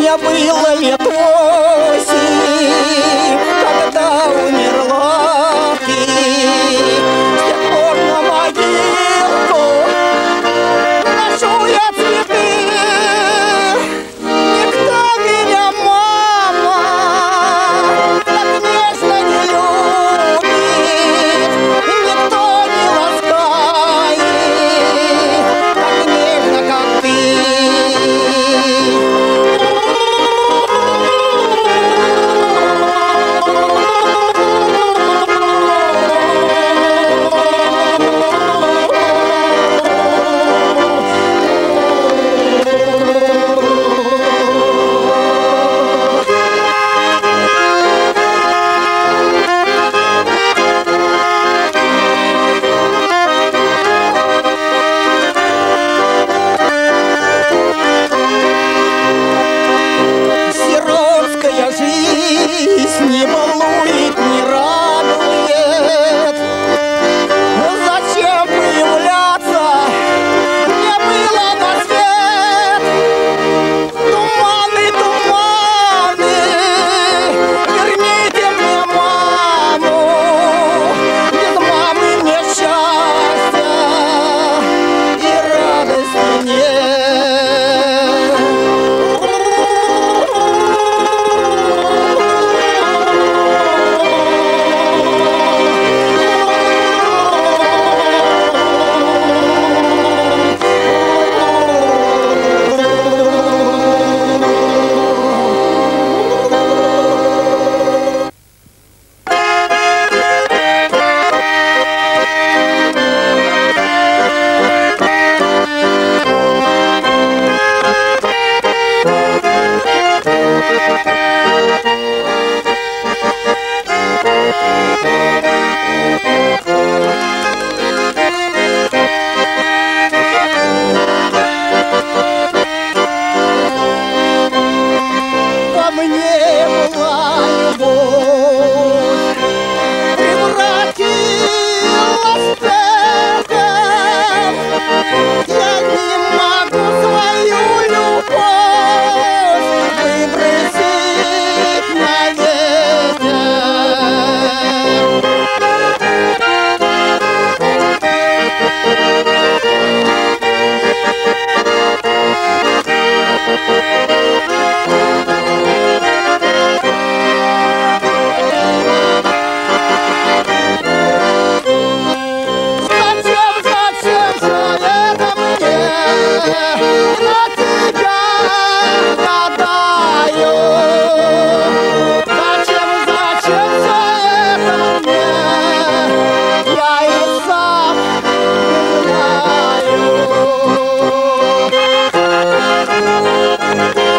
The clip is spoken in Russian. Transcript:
мне было лет 8, когда умерла ты. С тех пор на могилку ношу я цветы. Никто меня, мама, так нежно не любит, никто не ласкает так нежно, как ты. Сиротская жизнь не балует, не радует. Зачем появляться? Мне было на свет. Туманы, туманы, верните мне маму. Без мамы мне счастья и радости нет. Во мне была любовь, превратилась в пепел. Я не могу свою любовь выбросить на ветер. Зачем же это мне? На тебя гадаю. Зачем же это мне? Я и сам не знаю.